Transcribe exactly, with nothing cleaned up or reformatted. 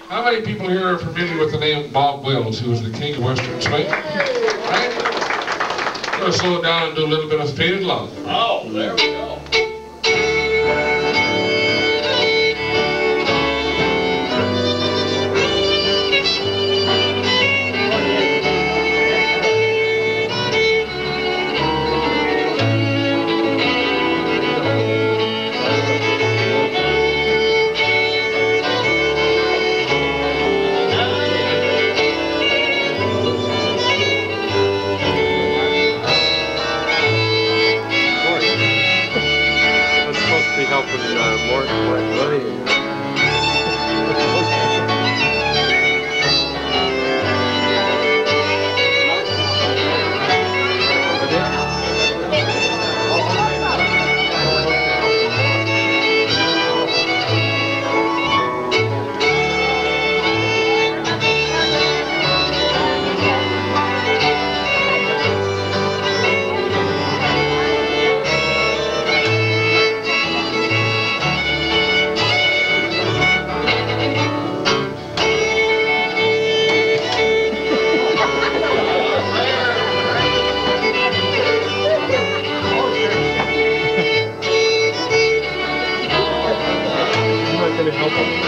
How many people here are familiar with the name Bob Wills, who was the king of Western swing? Right? I'm going to slow it down and do a little bit of Faded Love. Oh, there we go. Helping uh, more, more money. Going to help them.